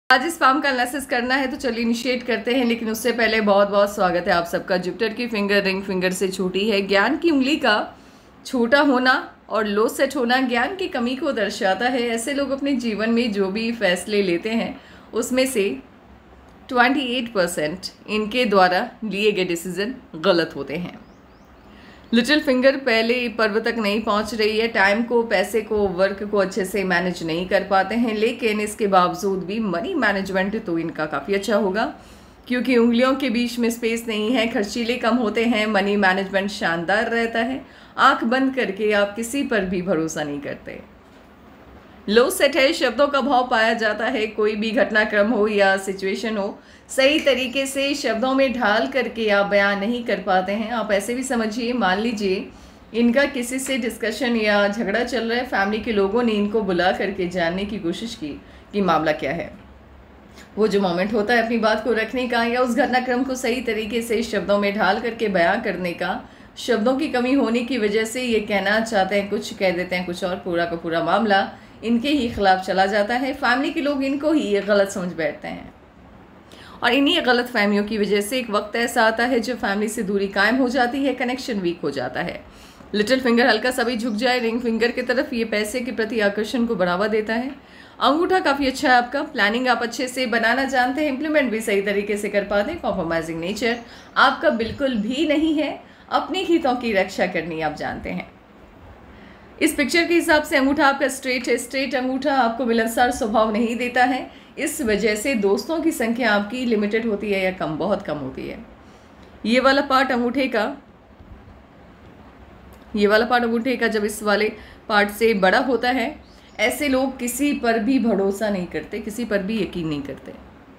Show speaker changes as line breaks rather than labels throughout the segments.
आज इस फॉर्म का एनालिसिस करना है तो चलिए इनिशिएट करते हैं, लेकिन उससे पहले बहुत बहुत स्वागत है आप सबका। जुपिटर की फिंगर रिंग फिंगर से छोटी है। ज्ञान की उंगली का छोटा होना और लो सेट होना ज्ञान की कमी को दर्शाता है। ऐसे लोग अपने जीवन में जो भी फैसले लेते हैं उसमें से 28% इनके द्वारा लिए गए डिसीजन गलत होते हैं। लिटिल फिंगर पहले पर्व तक नहीं पहुंच रही है। टाइम को, पैसे को, वर्क को अच्छे से मैनेज नहीं कर पाते हैं, लेकिन इसके बावजूद भी मनी मैनेजमेंट तो इनका काफ़ी अच्छा होगा, क्योंकि उंगलियों के बीच में स्पेस नहीं है। खर्चीले कम होते हैं। मनी मैनेजमेंट शानदार रहता है। आंख बंद करके आप किसी पर भी भरोसा नहीं करते। लो सेट है। शब्दों का भाव पाया जाता है। कोई भी घटनाक्रम हो या सिचुएशन हो, सही तरीके से शब्दों में ढाल करके आप बयान नहीं कर पाते हैं। आप ऐसे भी समझिए, मान लीजिए इनका किसी से डिस्कशन या झगड़ा चल रहा है, फैमिली के लोगों ने इनको बुला करके जानने की कोशिश की कि मामला क्या है। वो जो मोमेंट होता है अपनी बात को रखने का या उस घटनाक्रम को सही तरीके से शब्दों में ढाल करके बयां करने का, शब्दों की कमी होने की वजह से ये कहना चाहते हैं कुछ, कह देते हैं कुछ और, पूरा का पूरा मामला इनके ही खिलाफ चला जाता है। फैमिली के लोग इनको ही गलत समझ बैठते हैं और इन्हीं गलत फहमियों की वजह से एक वक्त ऐसा आता है जब फैमिली से दूरी कायम हो जाती है, कनेक्शन वीक हो जाता है। लिटिल फिंगर हल्का सा भी झुक जाए रिंग फिंगर की तरफ, ये पैसे के प्रति आकर्षण को बढ़ावा देता है। अंगूठा काफ़ी अच्छा है आपका। प्लानिंग आप अच्छे से बनाना जानते हैं, इंप्लीमेंट भी सही तरीके से कर पाते हैं। कॉम्प्रोमाइजिंग नेचर आपका बिल्कुल भी नहीं है। अपने हितों की रक्षा करनी आप जानते हैं। इस पिक्चर के हिसाब से अंगूठा आपका स्ट्रेट है। स्ट्रेट अंगूठा आपको मिलनसार स्वभाव नहीं देता है। इस वजह से दोस्तों की संख्या आपकी लिमिटेड होती है या कम, बहुत कम होती है। ये वाला पार्ट अंगूठे का जब इस वाले पार्ट से बड़ा होता है, ऐसे लोग किसी पर भी भरोसा नहीं करते, किसी पर भी यकीन नहीं करते।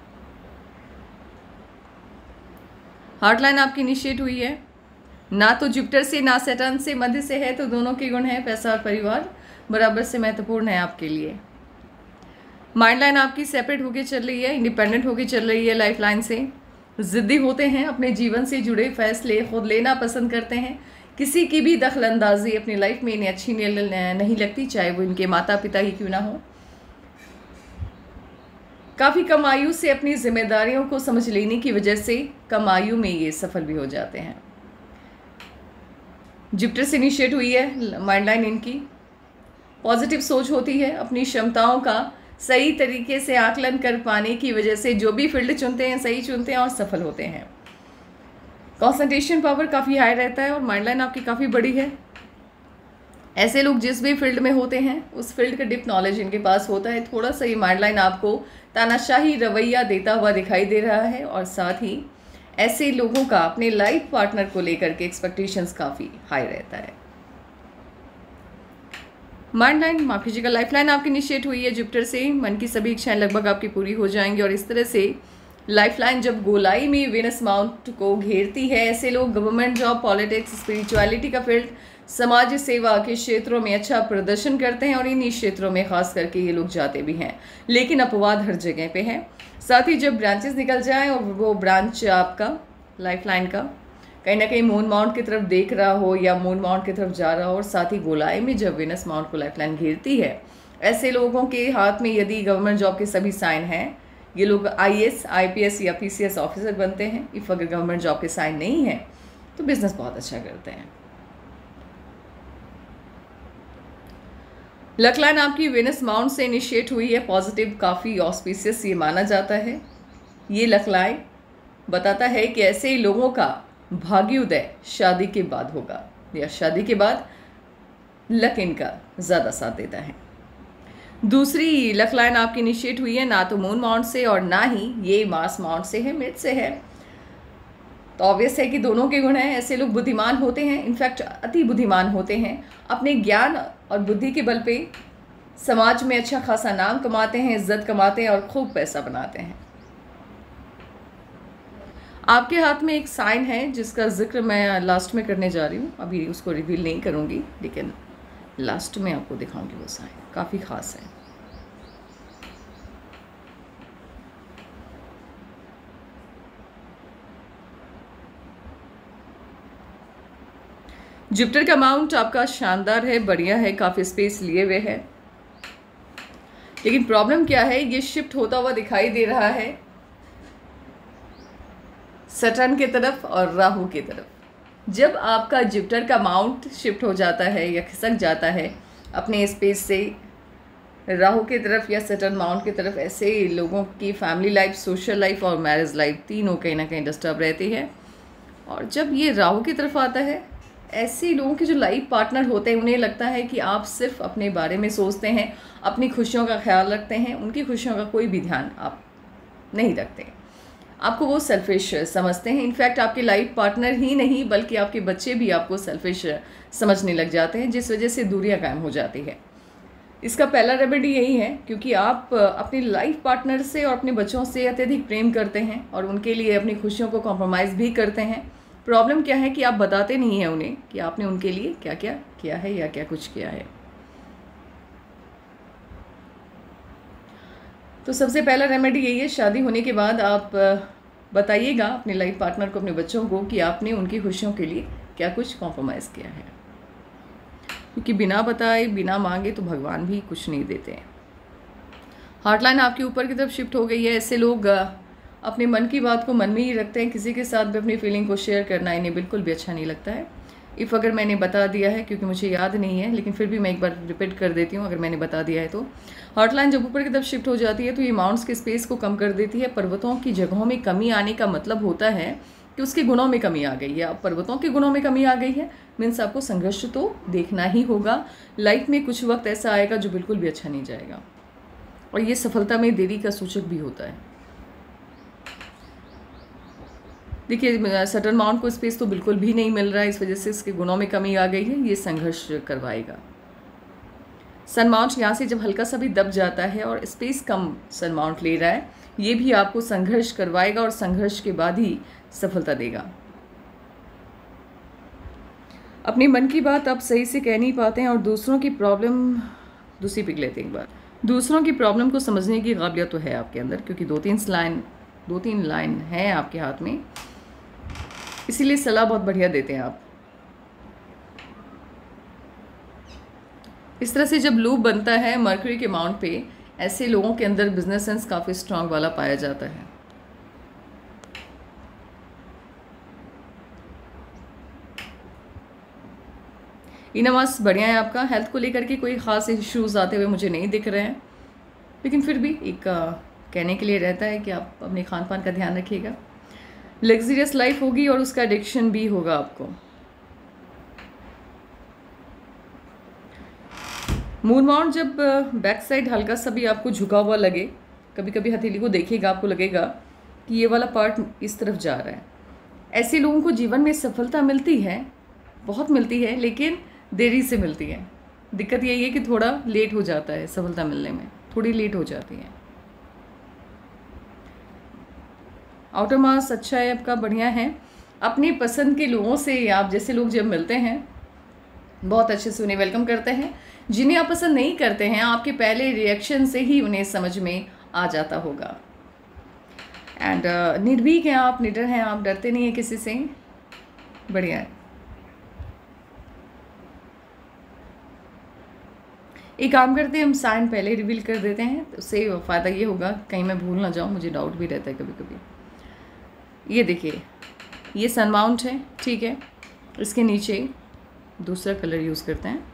हार्ट लाइन आपकी इनिशिएट हुई है। ना तो जुपिटर से ना सैटर्न से, मध्य से है, तो दोनों के गुण हैं। पैसा और परिवार बराबर से महत्वपूर्ण है आपके लिए। माइंड लाइन आपकी सेपरेट होके चल रही है, इंडिपेंडेंट होके चल रही है लाइफ लाइन से। जिद्दी होते हैं, अपने जीवन से जुड़े फैसले खुद लेना पसंद करते हैं। किसी की भी दखल अंदाजी अपनी लाइफ में इन्हें अच्छी नहीं लगती, चाहे वो इनके माता पिता ही क्यों ना हो। काफ़ी कम आयु से अपनी जिम्मेदारियों को समझ लेने की वजह से कम आयु में ये सफल भी हो जाते हैं। जुपिटर से इनिशिएट हुई है माइंड लाइन इनकी। पॉजिटिव सोच होती है। अपनी क्षमताओं का सही तरीके से आकलन कर पाने की वजह से जो भी फील्ड चुनते हैं सही चुनते हैं और सफल होते हैं। कंसंट्रेशन पावर काफ़ी हाई रहता है और माइंड लाइन आपकी काफ़ी बड़ी है। ऐसे लोग जिस भी फील्ड में होते हैं उस फील्ड का डीप नॉलेज इनके पास होता है। थोड़ा सा ये माइंड लाइन आपको तानाशाही रवैया देता हुआ दिखाई दे रहा है और साथ ही ऐसे लोगों का अपने लाइफ पार्टनर को लेकर के एक्सपेक्टेशंस काफ़ी हाई रहता है। माइंड लाइन, माफ कीजिएगा, लाइफ लाइन आपकी इनिशिएट हुई है जुपिटर से। मन की सभी इच्छाएं लगभग आपकी पूरी हो जाएंगी और इस तरह से लाइफ लाइन जब गोलाई में वीनस माउंट को घेरती है, ऐसे लोग गवर्नमेंट जॉब, पॉलिटिक्स, स्पिरिचुअलिटी का फील्ड, समाज सेवा के क्षेत्रों में अच्छा प्रदर्शन करते हैं और इन्हीं क्षेत्रों में खास करके ये लोग जाते भी हैं, लेकिन अपवाद हर जगह पे है। साथ ही जब ब्रांचेस निकल जाएं और वो ब्रांच आपका लाइफ लाइन का कहीं ना कहीं मून माउंट की तरफ देख रहा हो या मून माउंट की तरफ जा रहा हो और साथ ही गोलाई में जब वीनस माउंट को लाइफ लाइन घेरती है, ऐसे लोगों के हाथ में यदि गवर्नमेंट जॉब के सभी साइन हैं, ये लोग IAS, IPS या PCS ऑफिसर बनते हैं। इफ अगर गवर्नमेंट जॉब के साइन नहीं है तो बिजनेस बहुत अच्छा करते हैं। लक लाइन आपकी वीनस माउंट से इनिशिएट हुई है। पॉजिटिव, काफ़ी ऑस्पिशियस ये माना जाता है। ये लक लाइन बताता है कि ऐसे लोगों का भाग्योदय शादी के बाद होगा या शादी के बाद लक इनका ज़्यादा साथ देता है। दूसरी लक लाइन आपकी इनिशिएट हुई है ना तो मून माउंट से और ना ही ये मार्स माउंट से है, मिड से है। तो ऑब्वियस है कि दोनों के गुण हैं। ऐसे लोग बुद्धिमान होते हैं, इनफैक्ट अति बुद्धिमान होते हैं। अपने ज्ञान और बुद्धि के बल पे समाज में अच्छा खासा नाम कमाते हैं, इज्जत कमाते हैं और खूब पैसा बनाते हैं। आपके हाथ में एक साइन है जिसका जिक्र मैं लास्ट में करने जा रही हूँ, अभी उसको रिवील नहीं करूँगी, लेकिन लास्ट में आपको दिखाऊंगी। वो साइन काफ़ी ख़ास है। जुपिटर का माउंट आपका शानदार है, बढ़िया है, काफ़ी स्पेस लिए हुए है। लेकिन प्रॉब्लम क्या है, ये शिफ्ट होता हुआ दिखाई दे रहा है सैटर्न की तरफ और राहु की तरफ। जब आपका जुपिटर का माउंट शिफ्ट हो जाता है या खिसक जाता है अपने स्पेस से राहु की तरफ या सैटर्न माउंट की तरफ, ऐसे लोगों की फैमिली लाइफ, सोशल लाइफ और मैरिज लाइफ तीनों कहीं ना कहीं डिस्टर्ब रहती है। और जब ये राहु की तरफ आता है, ऐसे लोगों के जो लाइफ पार्टनर होते हैं उन्हें लगता है कि आप सिर्फ अपने बारे में सोचते हैं, अपनी खुशियों का ख्याल रखते हैं, उनकी खुशियों का कोई भी ध्यान आप नहीं रखते। आपको वो सेल्फिश समझते हैं। इनफैक्ट आपके लाइफ पार्टनर ही नहीं बल्कि आपके बच्चे भी आपको सेल्फिश समझने लग जाते हैं, जिस वजह से दूरियां कायम हो जाती है। इसका पहला रेमेडी यही है, क्योंकि आप अपने लाइफ पार्टनर से और अपने बच्चों से अत्यधिक प्रेम करते हैं और उनके लिए अपनी खुशियों को कॉम्प्रोमाइज़ भी करते हैं। प्रॉब्लम क्या है कि आप बताते नहीं हैं उन्हें कि आपने उनके लिए क्या क्या किया है या क्या कुछ किया है। तो सबसे पहला रेमेडी यही है, शादी होने के बाद आप बताइएगा अपने लाइफ पार्टनर को, अपने बच्चों को, कि आपने उनकी खुशियों के लिए क्या कुछ कॉम्प्रोमाइज़ किया है। क्योंकि बिना बताए बिना मांगे तो भगवान भी कुछ नहीं देते हैं। हार्टलाइन आपके ऊपर की तरफ शिफ्ट हो गई है। ऐसे लोग अपने मन की बात को मन में ही रखते हैं, किसी के साथ भी अपनी फीलिंग को शेयर करना इन्हें बिल्कुल भी अच्छा नहीं लगता है। इफ़ अगर मैंने बता दिया है, क्योंकि मुझे याद नहीं है, लेकिन फिर भी मैं एक बार रिपीट कर देती हूँ, अगर मैंने बता दिया है तो हार्टलाइन जब ऊपर की तरफ शिफ्ट हो जाती है तो ये माउंट्स के स्पेस को कम कर देती है। पर्वतों की जगहों में कमी आने का मतलब होता है कि उसके गुणों में कमी आ गई है। अब पर्वतों के गुणों में कमी आ गई है मीन्स आपको संघर्ष तो देखना ही होगा। लाइफ में कुछ वक्त ऐसा आएगा जो बिल्कुल भी अच्छा नहीं जाएगा, और ये सफलता में देरी का सूचक भी होता है। देखिए, सैटर्न माउंट को स्पेस तो बिल्कुल भी नहीं मिल रहा है, इस वजह से इसके गुणों में कमी आ गई है, ये संघर्ष करवाएगा। सन माउंट यहाँ से जब हल्का सा भी दब जाता है और स्पेस कम सन माउंट ले रहा है, ये भी आपको संघर्ष करवाएगा और संघर्ष के बाद ही सफलता देगा। अपने मन की बात आप सही से कह नहीं पाते हैं और दूसरों की प्रॉब्लम, दूसरी पिक लेते हैं एक बार। दूसरों की प्रॉब्लम को समझने की काबिलियत तो है आपके अंदर, क्योंकि दो तीन लाइन है आपके हाथ में, इसीलिए सलाह बहुत बढ़िया देते हैं आप। इस तरह से जब लूप बनता है मरकरी के माउंट पे, ऐसे लोगों के अंदर बिजनेस सेंस काफ़ी स्ट्रांग वाला पाया जाता है। इनमास बढ़िया है आपका। हेल्थ को लेकर के कोई ख़ास इश्यूज़ आते हुए मुझे नहीं दिख रहे हैं, लेकिन फिर भी एक कहने के लिए रहता है कि आप अपने खान पान का ध्यान रखिएगा। लग्जरियस लाइफ होगी और उसका एडिक्शन भी होगा आपको। मून माउंट जब बैक साइड हल्का सा भी आपको झुका हुआ लगे, कभी कभी हथेली को देखिएगा, आपको लगेगा कि ये वाला पार्ट इस तरफ जा रहा है। ऐसे लोगों को जीवन में सफलता मिलती है, बहुत मिलती है, लेकिन देरी से मिलती है। दिक्कत यही है कि थोड़ा लेट हो जाता है, सफलता मिलने में थोड़ी लेट हो जाती है। आउटर मास अच्छा है आपका, बढ़िया है। अपनी पसंद के लोगों से आप जैसे लोग जब मिलते हैं बहुत अच्छे से उन्हें वेलकम करते हैं। जिन्हें आप पसंद नहीं करते हैं, आपके पहले रिएक्शन से ही उन्हें समझ में आ जाता होगा। एंड निर्भीक हैं आप, निडर हैं आप, डरते नहीं हैं किसी से, बढ़िया है। एक काम करते हैं, हम साइन पहले रिवील कर देते हैं, तो उससे फ़ायदा ये होगा कहीं मैं भूल ना जाऊँ, मुझे डाउट भी रहता है कभी कभी। ये देखिए, ये सन माउंट है, ठीक है। इसके नीचे दूसरा कलर यूज़ करते हैं।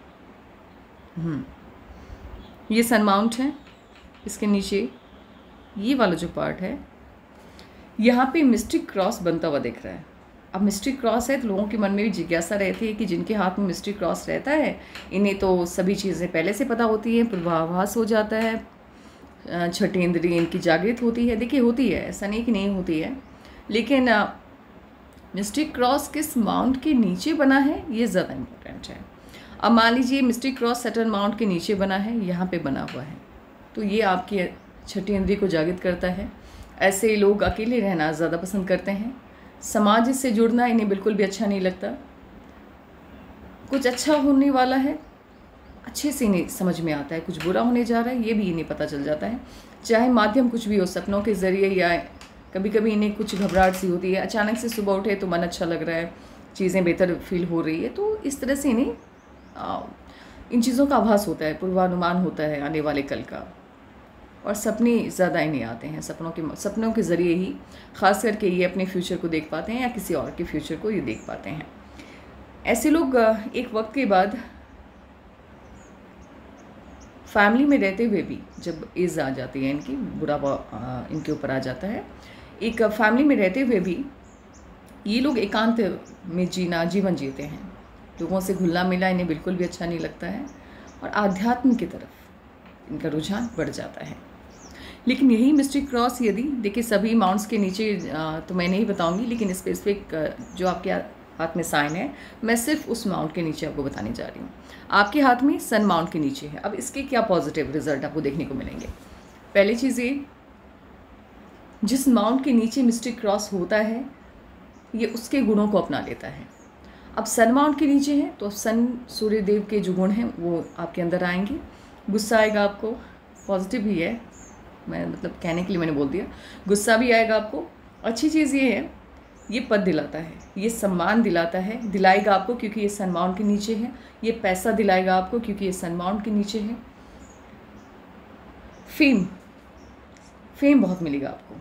ये सन माउंट है, इसके नीचे ये वाला जो पार्ट है, यहाँ पे मिस्टिक क्रॉस बनता हुआ दिख रहा है। अब मिस्टिक क्रॉस है तो लोगों के मन में भी जिज्ञासा रहती है कि जिनके हाथ में मिस्टिक क्रॉस रहता है, इन्हें तो सभी चीज़ें पहले से पता होती हैं, पूर्वाभास हो जाता है, छठी इंद्रिय इनकी जागृत होती है। देखिए होती है, ऐसा नहीं कि नहीं होती है, लेकिन मिस्टिक क्रॉस किस माउंट के नीचे बना है ये ज़्यादा इम्पोर्टेंट है। अब मान लीजिए मिस्टिक क्रॉस सैटर्न माउंट के नीचे बना है, यहाँ पे बना हुआ है, तो ये आपकी छठी इंद्रिय को जागृत करता है। ऐसे लोग अकेले रहना ज़्यादा पसंद करते हैं, समाज से जुड़ना इन्हें बिल्कुल भी अच्छा नहीं लगता। कुछ अच्छा होने वाला है, अच्छे से इन्हें समझ में आता है, कुछ बुरा होने जा रहा है ये भी इन्हें पता चल जाता है, चाहे माध्यम कुछ भी हो, सपनों के ज़रिए या कभी कभी इन्हें कुछ घबराहट सी होती है, अचानक से सुबह उठे तो मन अच्छा लग रहा है, चीज़ें बेहतर फील हो रही है, तो इस तरह से इन्हें इन चीज़ों का आभास होता है, पूर्वानुमान होता है आने वाले कल का। और सपने ज़्यादा ही नहीं आते हैं। सपनों के ज़रिए ही ख़ास करके ये अपने फ्यूचर को देख पाते हैं या किसी और के फ्यूचर को ये देख पाते हैं। ऐसे लोग एक वक्त के बाद फैमिली में रहते हुए भी, जब एज आ जाती है इनकी, बुढ़ापा इनके ऊपर आ जाता है, एक फैमिली में रहते हुए भी ये लोग एकांत में जीवन जीते हैं। लोगों से घुलना मिलना इन्हें बिल्कुल भी अच्छा नहीं लगता है और आध्यात्म की तरफ इनका रुझान बढ़ जाता है। लेकिन यही मिस्टिक क्रॉस, यदि देखिए सभी माउंट्स के नीचे तो मैं नहीं बताऊंगी, लेकिन स्पेसिफिक जो आपके हाथ में साइन है, मैं सिर्फ उस माउंट के नीचे आपको बताने जा रही हूँ। आपके हाथ में सन माउंट के नीचे है। अब इसके क्या पॉजिटिव रिजल्ट आपको देखने को मिलेंगे। पहली चीज़ ये, जिस माउंट के नीचे मिस्टिक क्रॉस होता है ये उसके गुणों को अपना लेता है। अब सन माउंट के नीचे है तो सन सूर्य देव के जो गुण हैं वो आपके अंदर आएंगे। गुस्सा आएगा आपको, पॉजिटिव भी है, मैं मतलब कहने के लिए मैंने बोल दिया, गुस्सा भी आएगा आपको। अच्छी चीज़ ये है, ये पद दिलाता है, ये सम्मान दिलाएगा आपको क्योंकि ये सन माउंट के नीचे है। ये पैसा दिलाएगा आपको क्योंकि ये सन माउंट के नीचे है। फेम बहुत मिलेगा आपको।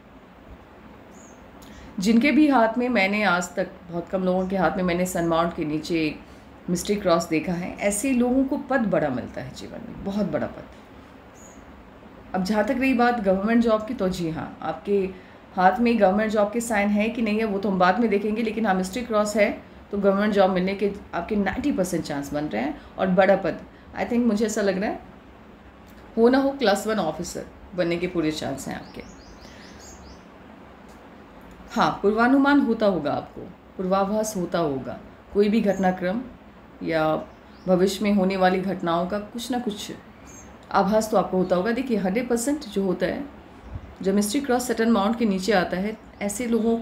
जिनके भी हाथ में, मैंने आज तक बहुत कम लोगों के हाथ में मैंने सन माउंट के नीचे मिस्टिक क्रॉस देखा है, ऐसे लोगों को पद बड़ा मिलता है जीवन में, बहुत बड़ा पद। अब जहाँ तक रही बात गवर्नमेंट जॉब की, तो जी हाँ, आपके हाथ में गवर्नमेंट जॉब के साइन है कि नहीं है वो तो हम बाद में देखेंगे, लेकिन हाँ मिस्टिक क्रॉस है तो गवर्नमेंट जॉब मिलने के आपके 90% चांस बन रहे हैं। और बड़ा पद, आई थिंक मुझे ऐसा लग रहा है, हो ना हो क्लास 1 ऑफिसर बनने के पूरे चांस हैं आपके। हाँ, पूर्वानुमान होता होगा आपको, पूर्वाभास होता होगा, कोई भी घटनाक्रम या भविष्य में होने वाली घटनाओं का कुछ ना कुछ आभास तो आपको होता होगा। देखिए 100% जो होता है, जब मिस्टिक क्रॉस सैटर्न माउंट के नीचे आता है, ऐसे लोगों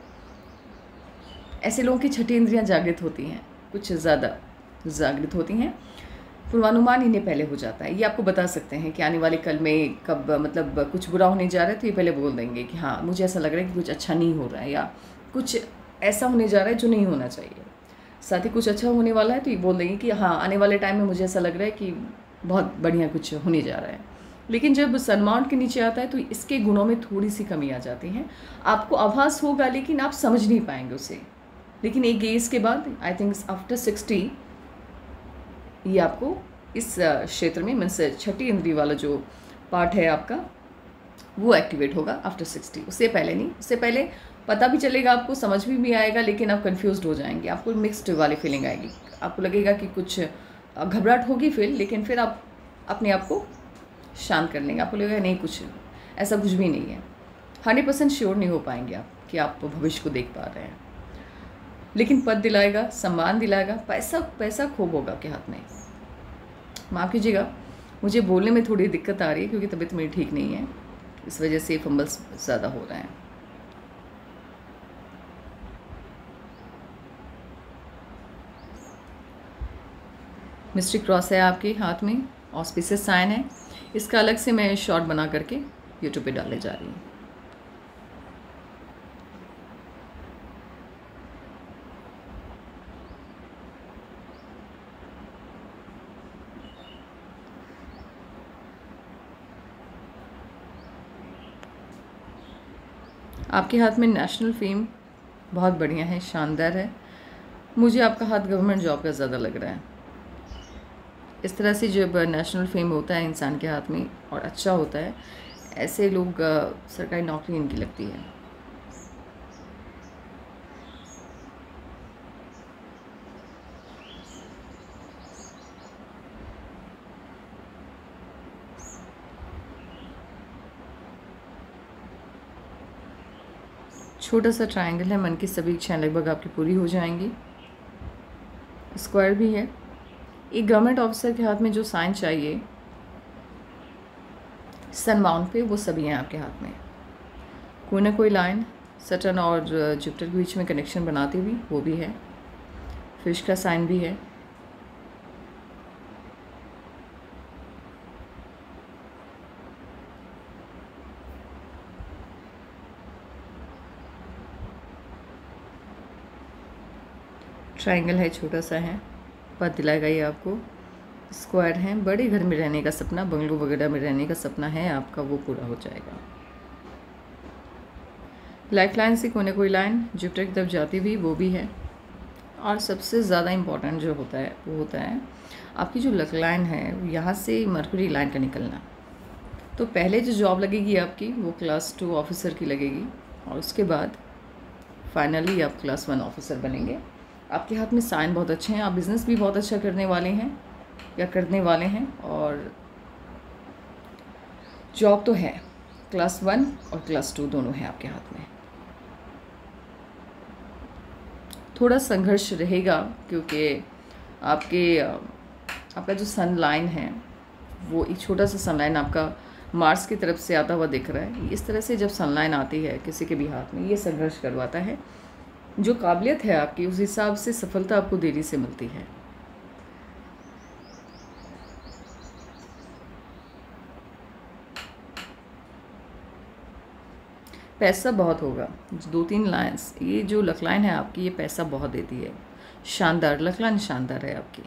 की छठी इंद्रियां जागृत होती हैं, कुछ ज़्यादा जागृत होती हैं। पूर्वानुमान इन्हें पहले हो जाता है। ये आपको बता सकते हैं कि आने वाले कल में कब मतलब कुछ बुरा होने जा रहा है, तो ये पहले बोल देंगे कि हाँ मुझे ऐसा लग रहा है कि कुछ अच्छा नहीं हो रहा है या कुछ ऐसा होने जा रहा है जो नहीं होना चाहिए। साथ ही कुछ अच्छा होने वाला है तो ये बोल देंगे कि हाँ आने वाले टाइम में मुझे ऐसा लग रहा है कि बहुत बढ़िया कुछ होने जा रहा है। लेकिन जब सन माउंट के नीचे आता है तो इसके गुणों में थोड़ी सी कमी आ जाती है। आपको आभास होगा लेकिन आप समझ नहीं पाएंगे उसे। लेकिन एक एज के बाद, आई थिंक आफ्टर 60, ये आपको इस क्षेत्र में, मीन्स छठी इंद्रिय वाला जो पार्ट है आपका, वो एक्टिवेट होगा आफ्टर 60। उससे पहले नहीं। उससे पहले पता भी चलेगा आपको, समझ भी आएगा, लेकिन आप कंफ्यूज्ड हो जाएंगे, आपको मिक्स्ड वाली फीलिंग आएगी। आपको लगेगा कि कुछ घबराहट होगी फिर लेकिन आप अपने आप को शांत कर लेंगे। आपको लगेगा नहीं, कुछ ऐसा कुछ भी नहीं है। 100% श्योर नहीं हो पाएंगे आप कि आप भविष्य को देख पा रहे हैं। लेकिन पद दिलाएगा, सम्मान दिलाएगा, पैसा खूब होगा आपके हाथ में। माफ़ कीजिएगा, मुझे बोलने में थोड़ी दिक्कत आ रही है क्योंकि तबीयत मेरी ठीक नहीं है, इस वजह से फंबल्स ज़्यादा हो रहे हैं। मिस्टिक क्रॉस है आपके हाथ में, ऑस्पिशियस साइन है। इसका अलग से मैं शॉर्ट बना करके यूट्यूब पे डालने जा रही हूँ। आपके हाथ में नेशनल फेम बहुत बढ़िया है, शानदार है। मुझे आपका हाथ गवर्नमेंट जॉब का ज़्यादा लग रहा है। इस तरह से जब नेशनल फेम होता है इंसान के हाथ में और अच्छा होता है, ऐसे लोग सरकारी नौकरी इनकी लगती है। छोटा सा ट्रायंगल है, मन की सभी इच्छाएं लगभग आपकी पूरी हो जाएंगी। स्क्वायर भी है। एक गवर्नमेंट ऑफिसर के हाथ में जो साइन चाहिए सन माउंट पे, वो सभी हैं आपके हाथ में। कोई ना कोई लाइन सैटर्न और जुपिटर के बीच में कनेक्शन बनाती हुई वो भी है। फिश का साइन भी है। ट्रायंगल है, छोटा सा है, पद दिलाएगा ये आपको। स्क्वायर हैं, बड़े घर में रहने का सपना, बंगलो वगैरह में रहने का सपना है आपका, वो पूरा हो जाएगा। लाइफ लाइन से कोई ना कोई लाइन जुपिटर की तरफ जाती हुई वो भी है। और सबसे ज़्यादा इम्पोर्टेंट जो होता है वो होता है आपकी जो लक लाइन है, यहाँ से मरकुरी लाइन का निकलना। तो पहले जो जॉब लगेगी आपकी वो क्लास 2 ऑफिसर की लगेगी, और उसके बाद फाइनली आप क्लास 1 ऑफिसर बनेंगे। आपके हाथ में साइन बहुत अच्छे हैं, आप बिज़नेस भी बहुत अच्छा करने वाले हैं या करने वाले हैं, और जॉब तो है, क्लास 1 और क्लास 2 दोनों हैं आपके हाथ में। थोड़ा संघर्ष रहेगा क्योंकि आपका जो सन लाइन है वो एक छोटा सा सन लाइन आपका मार्स की तरफ से आता हुआ दिख रहा है। इस तरह से जब सन लाइन आती है किसी के भी हाथ में, ये संघर्ष करवाता है। जो काबिलियत है आपकी उस हिसाब से सफलता आपको देरी से मिलती है। पैसा बहुत होगा, 2-3 लाइन्स, ये जो लक लाइन है आपकी ये पैसा बहुत देती है। शानदार लक लाइन, शानदार है आपकी।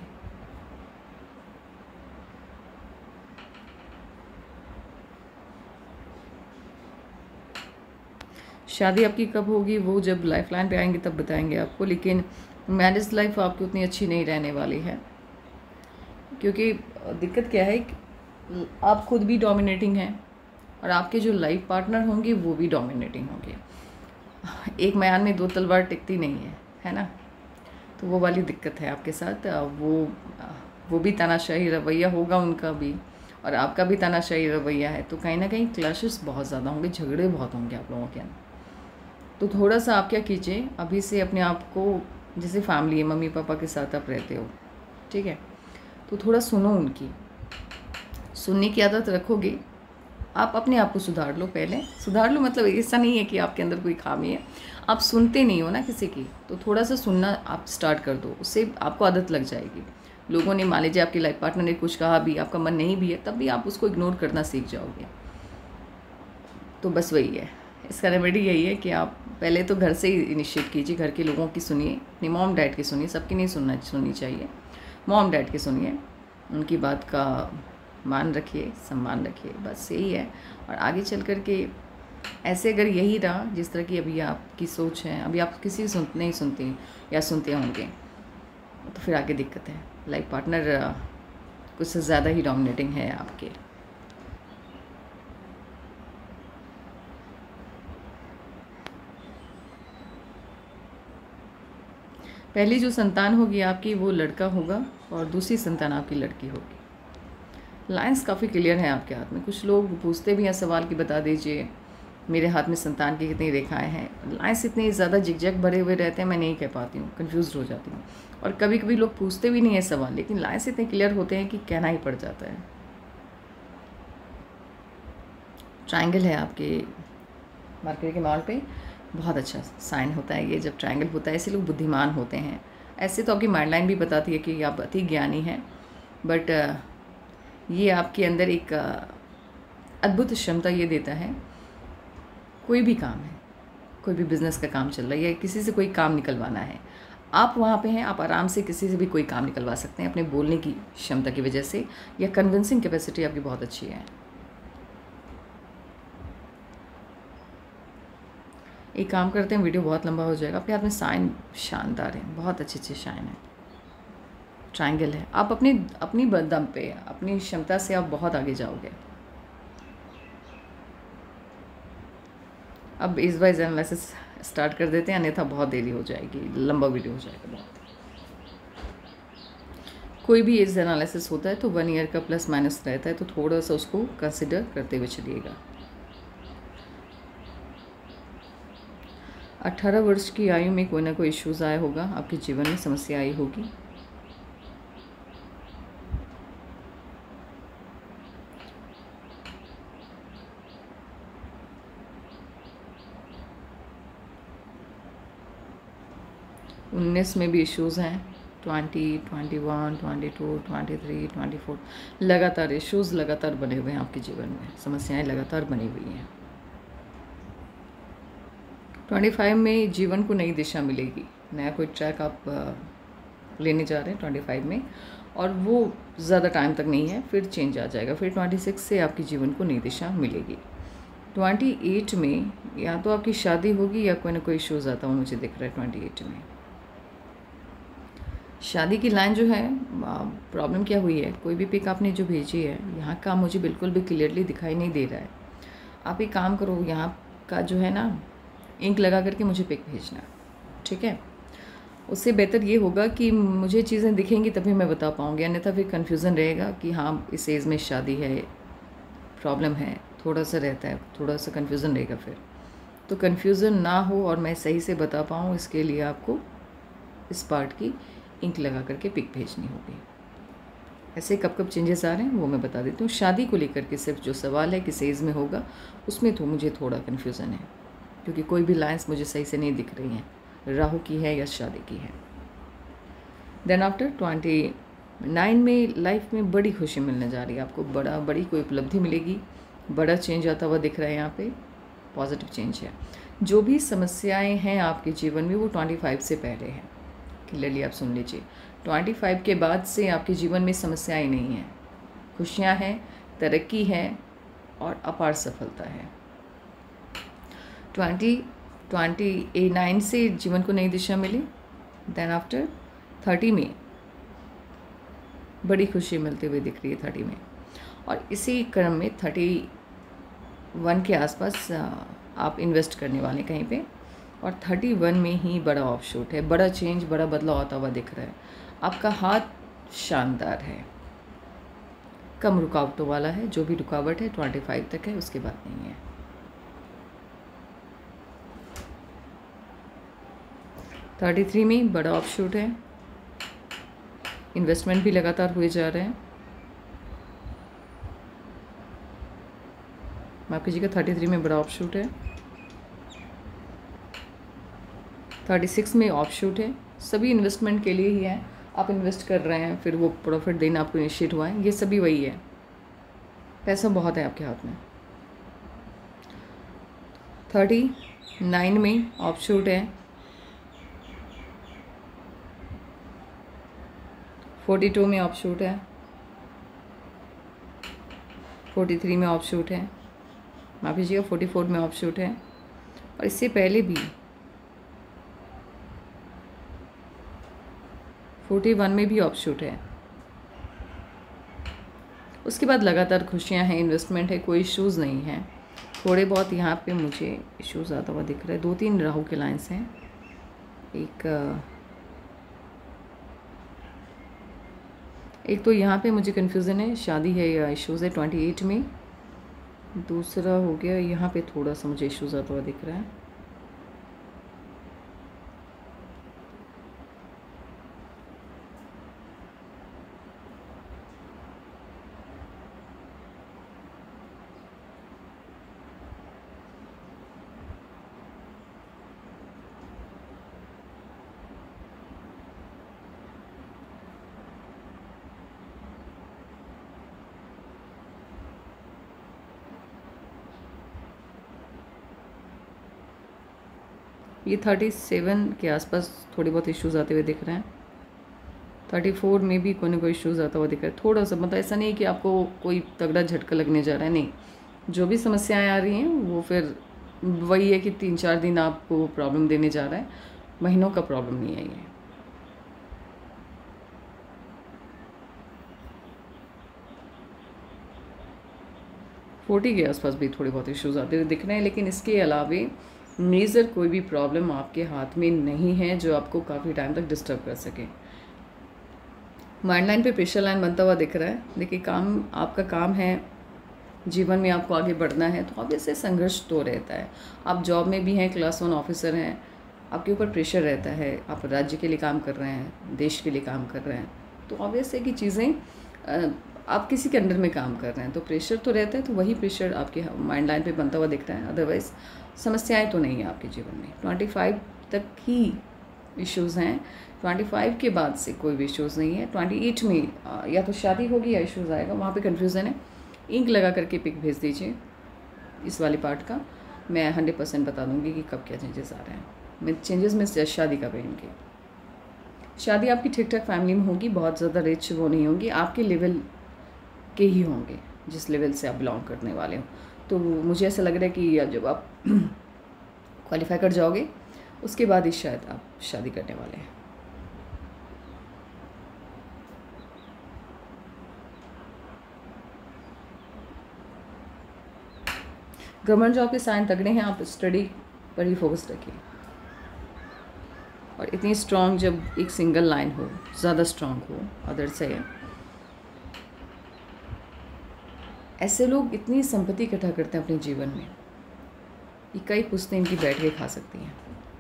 शादी आपकी कब होगी वो जब लाइफ लाइन पे आएंगे तब बताएंगे आपको, लेकिन मैरिज लाइफ आपकी उतनी अच्छी नहीं रहने वाली है। क्योंकि दिक्कत क्या है कि आप खुद भी डोमिनेटिंग हैं और आपके जो लाइफ पार्टनर होंगे वो भी डोमिनेटिंग होंगे। एक म्यान में 2 तलवार टिकती नहीं है ना। तो वो वाली दिक्कत है आपके साथ। वो भी तानाशाही रवैया होगा उनका भी, और आपका भी तानाशाही रवैया है। तो कहीं ना कहीं क्लैशेस बहुत ज़्यादा होंगे, झगड़े बहुत होंगे आप लोगों के अंदर। तो थोड़ा सा आप क्या कीजिए, अभी से अपने आप को, जैसे फैमिली है, मम्मी पापा के साथ आप रहते हो, ठीक है, तो थोड़ा सुनो उनकी, सुनने की आदत रखोगे, आप अपने आप को सुधार लो। पहले सुधार लो मतलब ऐसा नहीं है कि आपके अंदर कोई खामी है, आप सुनते नहीं हो ना किसी की, तो थोड़ा सा सुनना आप स्टार्ट कर दो, उससे आपको आदत लग जाएगी। लोगों ने, मान लीजिए आपकी लाइफ पार्टनर ने कुछ कहा भी, आपका मन नहीं भी है, तब भी आप उसको इग्नोर करना सीख जाओगे। तो बस वही है, इसका रेमेडी यही है कि आप पहले तो घर से ही इनिशिएट कीजिए, घर के लोगों की सुनिए, अपनी मॉम डैड की सुनिए, सबकी नहीं सुननी चाहिए, मॉम डैड की सुनिए, उनकी बात का मान रखिए, सम्मान रखिए, बस यही है। और आगे चल कर के ऐसे अगर यही रहा जिस तरह की अभी आपकी सोच है, अभी आप किसी नहीं सुनते या सुनते होंगे, तो फिर आगे दिक्कत है। लाइफ पार्टनर कुछ ज़्यादा ही डोमिनेटिंग है आपके। पहली जो संतान होगी आपकी वो लड़का होगा और दूसरी संतान आपकी लड़की होगी। लाइंस काफ़ी क्लियर हैं आपके हाथ में। कुछ लोग पूछते भी हैं सवाल कि बता दीजिए मेरे हाथ में संतान की कितनी रेखाएं हैं। लाइंस इतने ज़्यादा जिगजैग भरे हुए रहते हैं, मैं नहीं कह पाती हूँ, कन्फ्यूज़ हो जाती हूँ। और कभी कभी लोग पूछते भी नहीं है सवाल, लेकिन लाइंस इतने क्लियर होते हैं कि कहना ही पड़ जाता है। ट्रायंगल है आपके मरकरी के माल पे, बहुत अच्छा साइन होता है ये जब ट्रायंगल होता है। ऐसे लोग बुद्धिमान होते हैं। ऐसे तो आपकी माइंड लाइन भी बताती है कि आप अति ज्ञानी हैं, बट ये आपके अंदर एक अद्भुत क्षमता ये देता है। कोई भी काम है, कोई भी बिज़नेस का काम चल रहा है या किसी से कोई काम निकलवाना है, आप वहाँ पे हैं, आप आराम से किसी से भी कोई काम निकलवा सकते हैं अपने बोलने की क्षमता की वजह से, या कन्विंसिंग कैपेसिटी आपकी बहुत अच्छी है। एक काम करते हैं, वीडियो बहुत लंबा हो जाएगा। आपके हाथ में साइन शानदार है, बहुत अच्छे अच्छे साइन है, ट्रायंगल है। आप अपनी दम पे, अपनी क्षमता से आप बहुत आगे जाओगे। अब इस वाइज एनालिसिस स्टार्ट कर देते हैं, अन्यथा बहुत देरी हो जाएगी, लंबा वीडियो हो जाएगा बहुत। कोई भी एज एनालिसिस होता है तो 1 ईयर का प्लस माइनस रहता है, तो थोड़ा सा उसको कंसिडर करते हुए चलिएगा। 18 वर्ष की आयु में कोई ना कोई इश्यूज़ आया होगा, आपके जीवन में समस्या आई होगी। उन्नीस में भी इश्यूज़ हैं, 20, 21, 22, 23, 24, लगातार इश्यूज़ लगातार बने हुए हैं आपके जीवन में, समस्याएं लगातार बनी हुई हैं। 25 में जीवन को नई दिशा मिलेगी, नया कोई ट्रैक आप लेने जा रहे हैं 25 में, और वो ज़्यादा टाइम तक नहीं है, फिर चेंज आ जाएगा। फिर 26 से आपके जीवन को नई दिशा मिलेगी। 28 में या तो आपकी शादी होगी या कोई ना कोई इश्यूज़ आता हुआ मुझे दिख रहा है 28 में। शादी की लाइन जो है, प्रॉब्लम क्या हुई है, कोई भी पिक आपने जो भेजी है, यहाँ का मुझे बिल्कुल भी क्लियरली दिखाई नहीं दे रहा है। आप एक काम करो, यहाँ का जो है ना, इंक लगा करके मुझे पिक भेजना, ठीक है। उससे बेहतर ये होगा कि मुझे चीज़ें दिखेंगी तभी मैं बता पाऊँगी, अन्यथा फिर कन्फ्यूज़न रहेगा कि हाँ इस एज में शादी है, प्रॉब्लम है, थोड़ा सा रहता है, थोड़ा सा कन्फ्यूज़न रहेगा फिर। तो कन्फ्यूज़न ना हो और मैं सही से बता पाऊँ, इसके लिए आपको इस पार्ट की इंक लगा करके पिक भेजनी होगी। ऐसे कब कब चेंजेस आ रहे हैं वो मैं बता देती हूँ। शादी को लेकर के सिर्फ जो सवाल है किस एज में होगा, उसमें तो मुझे थोड़ा कन्फ्यूज़न है, क्योंकि कोई भी लाइन्स मुझे सही से नहीं दिख रही हैं, राहु की है या शादी की है। देन आफ्टर 29 में लाइफ में बड़ी खुशी मिलने जा रही है आपको, बड़ी कोई उपलब्धि मिलेगी, बड़ा चेंज आता हुआ दिख रहा है। यहाँ पे पॉजिटिव चेंज है। जो भी समस्याएं हैं आपके जीवन में वो 25 से पहले है, क्लियरली आप सुन लीजिए। 25 के बाद से आपके जीवन में समस्याएं नहीं हैं, खुशियां हैं, तरक्की है और अपार सफलता है। 29 से जीवन को नई दिशा मिली। देन आफ्टर 30 में बड़ी खुशी मिलती हुई दिख रही है 30 में, और इसी क्रम में 31 के आसपास आप इन्वेस्ट करने वाले कहीं पे, और 31 में ही बड़ा ऑफशूट है, बड़ा चेंज, बड़ा बदलाव आता हुआ दिख रहा है। आपका हाथ शानदार है, कम रुकावटों वाला है, जो भी रुकावट है 25 तक है, उसके बाद नहीं है। थर्टी 33 में बड़ा ऑफशूट है, इन्वेस्टमेंट भी लगातार हुए जा रहे हैं। माफ कीजिएगा, 33 में बड़ा ऑफशूट है, 36 में ऑफशूट है। सभी इन्वेस्टमेंट के लिए ही है, आप इन्वेस्ट कर रहे हैं, फिर वो प्रॉफिट देना आपको निश्चित हुआ है, ये सभी वही है। पैसा बहुत है आपके हाथ में। 39 में ऑफशूट है, 42 में ऑफशूट है, 43 में ऑफशूट है, माफ कीजिएगा 44 में ऑफशूट है, और इससे पहले भी 41 में भी ऑफशूट है। उसके बाद लगातार खुशियां हैं, इन्वेस्टमेंट है, कोई इश्यूज़ नहीं है। थोड़े बहुत यहाँ पे मुझे इश्यूज़ आता हुआ दिख रहा है। 2-3 राहु के लाइन्स हैं। एक तो यहाँ पे मुझे कन्फ्यूज़न है, शादी है या इश्यूज़ है 28 में। दूसरा हो गया यहाँ पे थोड़ा सा मुझे इश्यूज़ आता हुआ दिख रहा है। ये 37 के आसपास थोड़ी बहुत इश्यूज़ आते हुए दिख रहे हैं। 34 में भी कोई ना कोई इश्यूज़ आता हुआ दिख रहा है। थोड़ा सा, मतलब ऐसा नहीं कि आपको कोई तगड़ा झटका लगने जा रहा है, नहीं। जो भी समस्याएं आ रही हैं वो फिर वही है कि 3-4 दिन आपको प्रॉब्लम देने जा रहा है, महीनों का प्रॉब्लम नहीं है ये। फोर्टी के आसपास भी थोड़े बहुत इश्यूज़ आते हुए दिख रहे हैं, लेकिन इसके अलावे मेजर कोई भी प्रॉब्लम आपके हाथ में नहीं है जो आपको काफ़ी टाइम तक डिस्टर्ब कर सके। माइंड लाइन पे प्रेशर लाइन बनता हुआ दिख रहा है। देखिए, काम आपका काम है, जीवन में आपको आगे बढ़ना है, तो ऑब्वियसली संघर्ष तो रहता है। आप जॉब में भी हैं, क्लास 1 ऑफिसर हैं, आपके ऊपर प्रेशर रहता है, आप राज्य के लिए काम कर रहे हैं, देश के लिए काम कर रहे हैं, तो ऑब्वियस है कि चीज़ें आप किसी के अंडर में काम कर रहे हैं, तो प्रेशर तो रहता है। तो वही प्रेशर आपके माइंड लाइन पे बनता हुआ दिख रहा है। अदरवाइज़ समस्याएं तो नहीं है आपके जीवन में। 25 तक ही इश्यूज़ हैं, 25 के बाद से कोई भी इश्यूज़ नहीं है। 28 में या तो शादी होगी या इश्यूज़ आएगा, वहाँ पे कन्फ्यूज़न है। इंक लगा करके पिक भेज दीजिए इस वाले पार्ट का, मैं 100% बता दूँगी कि कब क्या चेंजेस आ रहे हैं। मैं चेंजेस में शादी का भी इनके शादी आपकी ठीक ठाक फैमिली में होगी, बहुत ज़्यादा रिच वो नहीं होंगी, आपके लेवल के ही होंगे जिस लेवल से आप बिलोंग करने वाले हो। तो मुझे ऐसा लग रहा है कि जब आप क्वालिफाई कर जाओगे उसके बाद ही शायद आप शादी करने वाले हैं। गवर्नमेंट जॉब के साइन तगड़े हैं, आप स्टडी पर ही फोकस रखिए। और इतनी स्ट्रॉन्ग जब एक सिंगल लाइन हो, ज़्यादा स्ट्रॉन्ग हो अदर से, ऐसे लोग इतनी संपत्ति इकट्ठा करते हैं अपने जीवन में कि कई पुश्तें इनकी बैठ के खा सकती हैं।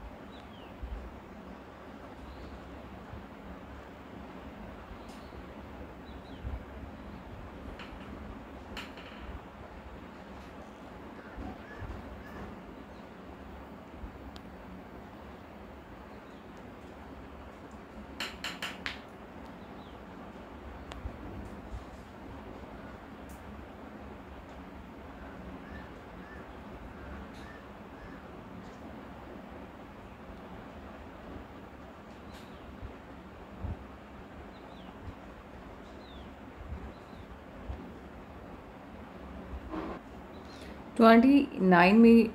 ट्वेंटी 29 में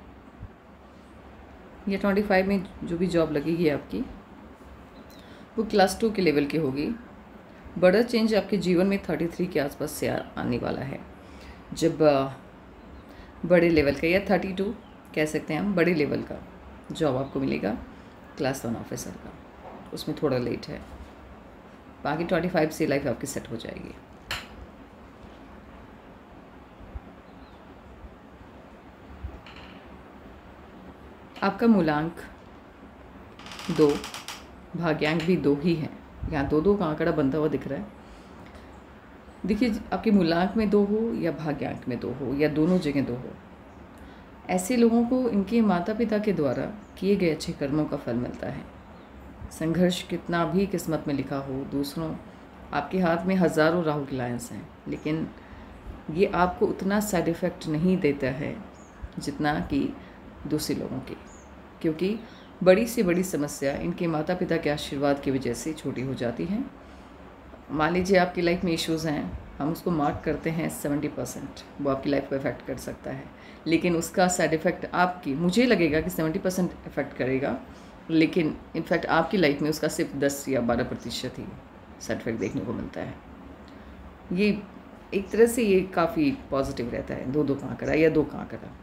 या 25 में जो भी जॉब लगेगी आपकी, वो क्लास 2 के लेवल की होगी। बड़ा चेंज आपके जीवन में 33 के आसपास से आने वाला है, जब बड़े लेवल का, या 32 कह सकते हैं हम, बड़े लेवल का जॉब आपको मिलेगा क्लास 1 ऑफिसर का। उसमें थोड़ा लेट है, बाकी 25 से लाइफ आपकी सेट हो जाएगी। आपका मूलांक 2, भाग्यांक भी 2 ही है। यहाँ 2-2 का आंकड़ा बनता हुआ दिख रहा है। देखिए, आपके मूलांक में 2 हो या भाग्यांक में 2 हो या दोनों जगह 2 हो, ऐसे लोगों को इनके माता पिता के द्वारा किए गए अच्छे कर्मों का फल मिलता है। संघर्ष कितना भी किस्मत में लिखा हो, दूसरों आपके हाथ में हज़ारों राहु की लाइन्स हैं, लेकिन ये आपको उतना साइड इफ़ेक्ट नहीं देता है जितना कि दूसरे लोगों की, क्योंकि बड़ी से बड़ी समस्या इनके माता पिता के आशीर्वाद की वजह से छोटी हो जाती है। मान लीजिए आपकी लाइफ में इश्यूज़ हैं, हम उसको मार्क करते हैं 70%, वो आपकी लाइफ को इफ़ेक्ट कर सकता है, लेकिन उसका साइड इफ़ेक्ट आपकी, मुझे लगेगा कि 70% इफ़ेक्ट करेगा, लेकिन इनफैक्ट आपकी लाइफ में उसका सिर्फ 10 या 12% ही साइड इफ़ेक्ट देखने को मिलता है। ये एक तरह से ये काफ़ी पॉजिटिव रहता है। 2-2 का आंकड़ा या 2 का आंकड़ा,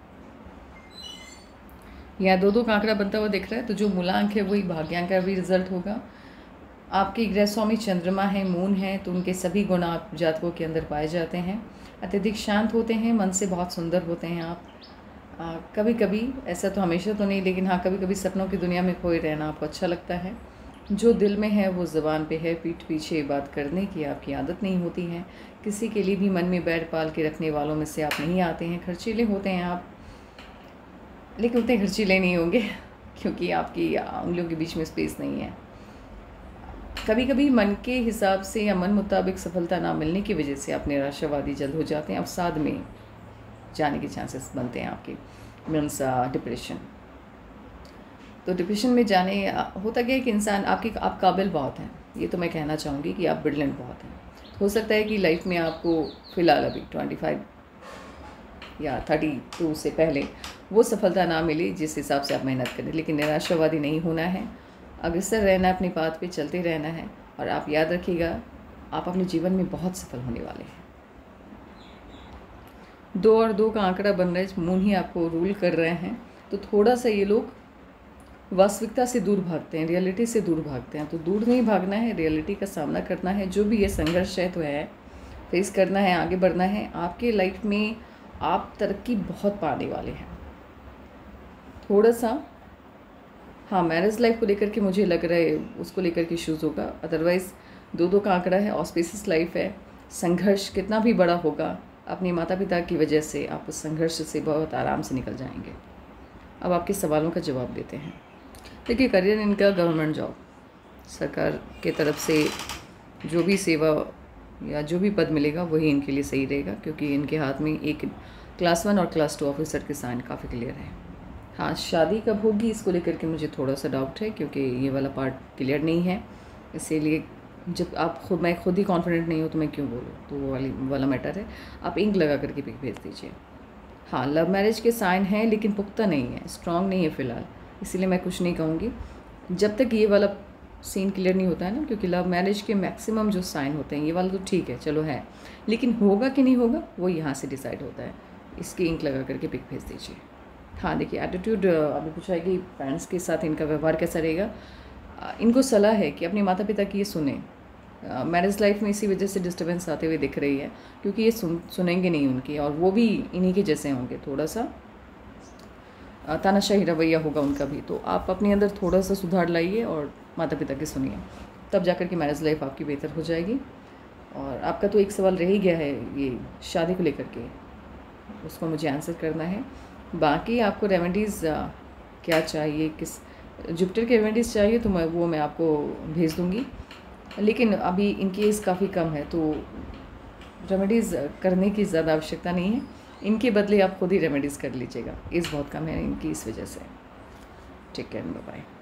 यहाँ 2-2 का आंकड़ा बनता हुआ दिख रहा है, तो जो मूलांक है वही भाग्यांक का भी रिजल्ट होगा। आपके गृह स्वामी चंद्रमा है, मून है, तो उनके सभी गुण आप जातकों के अंदर पाए जाते हैं। अत्यधिक शांत होते हैं, मन से बहुत सुंदर होते हैं आप। कभी कभी, ऐसा तो हमेशा तो नहीं, लेकिन हाँ कभी कभी सपनों की दुनिया में खोए रहना आपको अच्छा लगता है। जो दिल में है वो ज़बान पे है, पीठ पीछे बात करने की आपकी आदत नहीं होती है। किसी के लिए भी मन में बैर पाल के रखने वालों में से आप नहीं आते हैं। खर्चीले होते हैं आप, लेकिन उतने खर्चीले नहीं होंगे क्योंकि आपकी उंगलियों के बीच में स्पेस नहीं है। कभी कभी मन के हिसाब से या मन मुताबिक सफलता ना मिलने की वजह से आप निराशावादी जल्द हो जाते हैं, अवसाद में जाने के चांसेस बनते हैं आपके, मीन्स डिप्रेशन। तो डिप्रेशन में जाने होता क्या है कि इंसान आप काबिल बहुत हैं, ये तो मैं कहना चाहूँगी कि आप ब्रिलियंट बहुत हैं। हो सकता है कि लाइफ में आपको फ़िलहाल अभी 25 या 32 से पहले वो सफलता ना मिली जिस हिसाब से आप मेहनत करें, लेकिन निराशावादी नहीं होना है, अग्रसर रहना, अपनी बात पे चलते रहना है। और आप याद रखिएगा, आप अपने जीवन में बहुत सफल होने वाले हैं। 2 और 2 का आंकड़ा बन रहा है, मून ही आपको रूल कर रहे हैं, तो थोड़ा सा ये लोग वास्तविकता से दूर भागते हैं, रियलिटी से दूर भागते हैं। तो दूर नहीं भागना है, रियलिटी का सामना करना है। जो भी ये संघर्ष है तो है, फेस करना है, आगे बढ़ना है। आपके लाइफ में आप तरक्की बहुत पाने वाले हैं। थोड़ा सा हाँ मैरिज लाइफ को लेकर के मुझे लग रहा है उसको लेकर के इश्यूज़ होगा, अदरवाइज़ 2-2 का आंकड़ा है, ऑस्पिशियस लाइफ है। संघर्ष कितना भी बड़ा होगा, अपने माता पिता की वजह से आप उस संघर्ष से बहुत आराम से निकल जाएंगे। अब आपके सवालों का जवाब देते हैं। देखिए, करियर इनका गवर्नमेंट जॉब, सरकार के तरफ से जो भी सेवा या जो भी पद मिलेगा वही इनके लिए सही रहेगा, क्योंकि इनके हाथ में एक क्लास 1 और क्लास 2 ऑफिसर के साइन काफ़ी क्लियर है। हाँ, शादी कब होगी इसको लेकर के मुझे थोड़ा सा डाउट है, क्योंकि ये वाला पार्ट क्लियर नहीं है। इसीलिए जब आप खुद मैं खुद ही कॉन्फिडेंट नहीं हूँ तो मैं क्यों बोलूँ, तो वो वाला मैटर है। आप इंक लगा करके पिक भेज दीजिए। हाँ, लव मैरिज के साइन हैं लेकिन पुख्ता नहीं है, स्ट्रॉन्ग नहीं है फ़िलहाल, इसीलिए मैं कुछ नहीं कहूँगी जब तक ये वाला सीन क्लियर नहीं होता है ना, क्योंकि लव मैरिज के मैक्सिमम जो साइन होते हैं, ये वाला तो ठीक है चलो है, लेकिन होगा कि नहीं होगा वो यहाँ से डिसाइड होता है। इसकी इंक लगा करके पिक भेज दीजिए। हाँ देखिए, एटीट्यूड अभी पूछा है कि पेरेंट्स के साथ इनका व्यवहार कैसा रहेगा। इनको सलाह है कि अपने माता पिता की ये सुने। मैरिज लाइफ में इसी वजह से डिस्टर्बेंस आते हुए दिख रही है, क्योंकि ये सुनेंगे नहीं उनकी, और वो भी इन्हीं के जैसे होंगे, थोड़ा सा तानाशाही रवैया होगा उनका भी। तो आप अपने अंदर थोड़ा सा सुधार लाइए और माता पिता की सुनिए, तब जाकर के मैरिज लाइफ आपकी बेहतर हो जाएगी। और आपका तो एक सवाल रह ही गया है ये शादी को लेकर के, उसको मुझे आंसर करना है। बाकी आपको रेमेडीज़ क्या चाहिए, किस जुपिटर के रेमेडीज़ चाहिए तो मैं आपको भेज दूँगी, लेकिन अभी इनकी एज काफ़ी कम है तो रेमेडीज़ करने की ज़्यादा आवश्यकता नहीं है। इनके बदले आप खुद ही रेमेडीज़ कर लीजिएगा, एज बहुत कम है इनकी इस वजह से। ठीक है, बाय बाय।